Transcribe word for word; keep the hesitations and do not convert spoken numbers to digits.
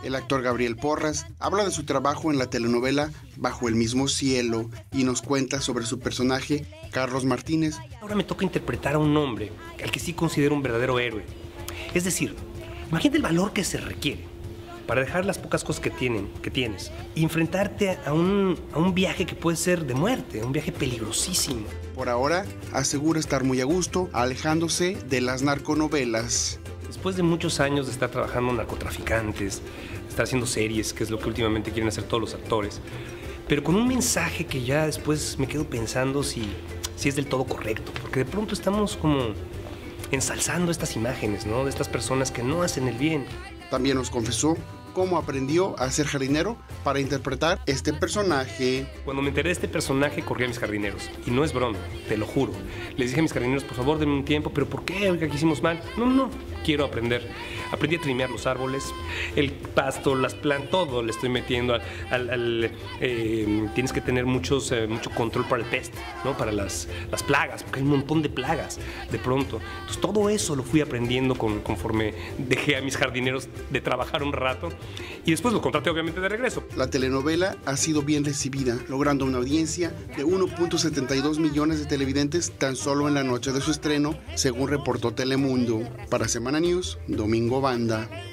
El actor Gabriel Porras habla de su trabajo en la telenovela Bajo el mismo cielo y nos cuenta sobre su personaje, Carlos Martínez. Ahora me toca interpretar a un hombre al que sí considero un verdadero héroe. Es decir, imagínate el valor que se requiere para dejar las pocas cosas que, tienen, que tienes y enfrentarte a un, a un viaje que puede ser de muerte, un viaje peligrosísimo. Por ahora, asegura estar muy a gusto, alejándose de las narconovelas. Después de muchos años de estar trabajando con narcotraficantes, de estar haciendo series, que es lo que últimamente quieren hacer todos los actores, pero con un mensaje que ya después me quedo pensando si, si es del todo correcto, porque de pronto estamos como ensalzando estas imágenes, ¿no? De estas personas que no hacen el bien. También nos confesó cómo aprendió a ser jardinero para interpretar este personaje. Cuando me enteré de este personaje, corrí a mis jardineros. Y no es broma, te lo juro. Les dije a mis jardineros, por favor, denme un tiempo. ¿Pero por qué? Oiga, que hicimos mal. No, no, quiero aprender. Aprendí a trimear los árboles, el pasto, las plantas, todo le estoy metiendo al... al, al eh, tienes que tener muchos, eh, mucho control para el peste, ¿no? Para las, las plagas, porque hay un montón de plagas de pronto. Entonces todo eso lo fui aprendiendo con, conforme dejé a mis jardineros de trabajar un rato. Y después lo contraté obviamente de regreso. La telenovela ha sido bien recibida, logrando una audiencia de uno punto setenta y dos millones de televidentes tan solo en la noche de su estreno, según reportó Telemundo. Para Semana News, Domingo Banda.